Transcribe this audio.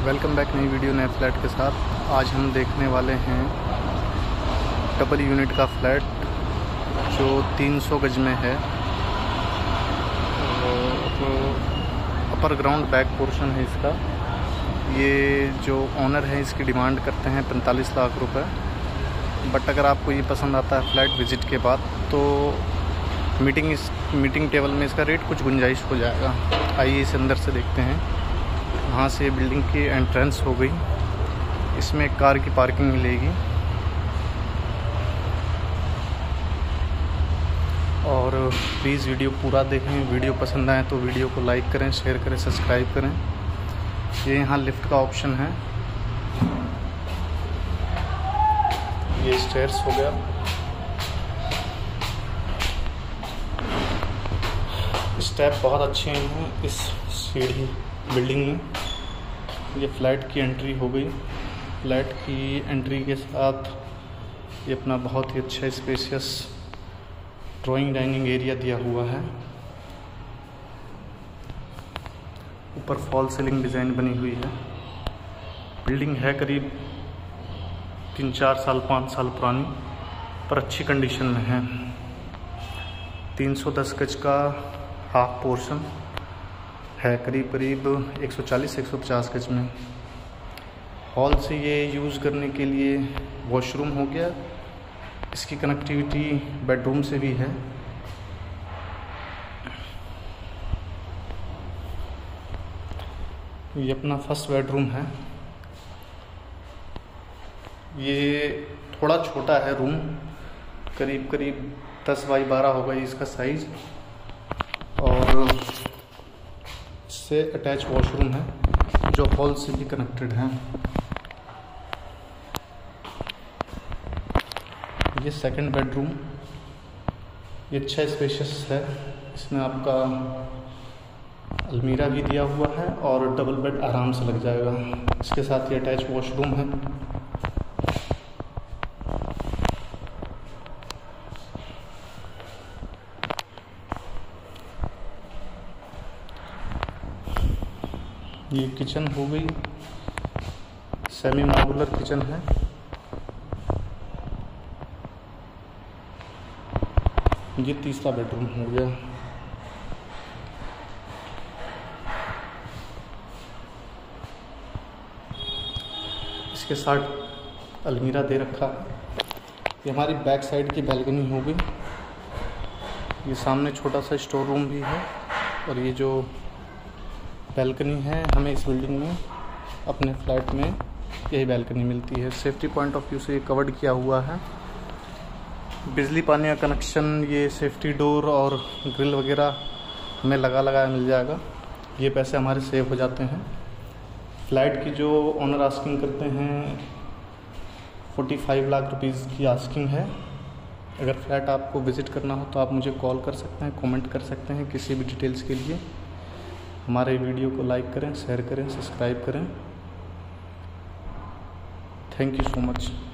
Welcome back नई video नए flat के साथ। आज हम देखने वाले हैं डबल यूनिट का फ्लैट जो 300 गज में है। तो अपर ग्राउंड बैक पोर्शन है इसका। ये जो ओनर है इसकी डिमांड करते हैं 45 लाख रुपए। बट अगर आपको ये पसंद आता है फ्लैट विज़िट के बाद तो मीटिंग टेबल में इसका रेट कुछ गुंजाइश हो जाएगा। आइए इसे अंदर से देखते हैं। यहाँ से बिल्डिंग की एंट्रेंस हो गई। इसमें कार की पार्किंग मिलेगी और प्लीज़ वीडियो पूरा देखें। वीडियो पसंद आए तो वीडियो को लाइक करें, शेयर करें, सब्सक्राइब करें। ये यहाँ लिफ्ट का ऑप्शन है। ये स्टेयर्स हो गया। स्टेप बहुत अच्छे हैं इस सीढ़ी बिल्डिंग में। ये फ्लैट की एंट्री हो गई। फ्लैट की एंट्री के साथ ये अपना बहुत ही अच्छा स्पेशियस ड्राइंग डाइनिंग एरिया दिया हुआ है। ऊपर फॉल सीलिंग डिज़ाइन बनी हुई है। बिल्डिंग है करीब 3-4 साल 5 साल पुरानी, पर अच्छी कंडीशन में है। 310 गज का हाफ पोर्शन है, करीब 140-150 गज में। हॉल से ये यूज़ करने के लिए वॉशरूम हो गया। इसकी कनेक्टिविटी बेडरूम से भी है। ये अपना फर्स्ट बेडरूम है। ये थोड़ा छोटा है रूम, करीब 10 बाई 12 होगा इसका साइज़। और से अटैच वॉशरूम है जो हॉल से भी कनेक्टेड है। ये सेकंड बेडरूम, ये अच्छा स्पेशियस है। इसमें आपका अलमीरा भी दिया हुआ है और डबल बेड आराम से लग जाएगा। इसके साथ ये अटैच वॉशरूम है। ये किचन हो गई, सेमी मॉड्यूलर किचन है। ये तीसरा बेडरूम हो गया। इसके साथ अलमीरा दे रखा है। ये हमारी बैक साइड की बैल्कनी हो गई। ये सामने छोटा सा स्टोर रूम भी है। और ये जो बैल्कनी है, हमें इस बिल्डिंग में अपने फ्लैट में यही बैल्कनी मिलती है। सेफ्टी पॉइंट ऑफ व्यू से ये कवर्ड किया हुआ है। बिजली पानी का कनेक्शन, ये सेफ्टी डोर और ग्रिल वगैरह हमें लगाया मिल जाएगा। ये पैसे हमारे सेव हो जाते हैं। फ्लैट की जो ओनर आस्किंग करते हैं 45 लाख रुपीज़ की आस्किंग है। अगर फ्लैट आपको विज़िट करना हो तो आप मुझे कॉल कर सकते हैं, कमेंट कर सकते हैं किसी भी डिटेल्स के लिए। हमारे वीडियो को लाइक करें, शेयर करें, सब्सक्राइब करें। Thank you so much.